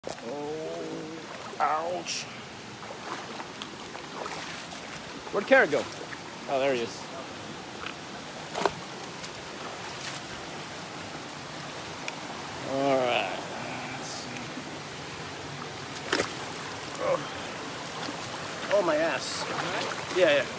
Oh, ouch. Where'd Carrot go? Oh, there he is. All right. Let's see. Oh, my ass. Yeah, yeah.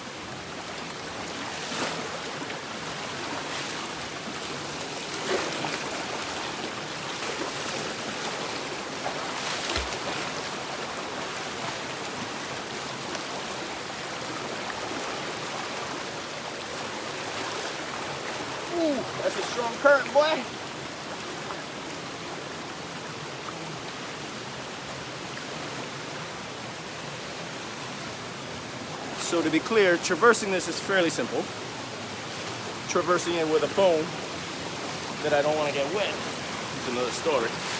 Ooh, that's a strong current, boy. So to be clear, traversing this is fairly simple. Traversing it with a phone that I don't want to get wet is another story.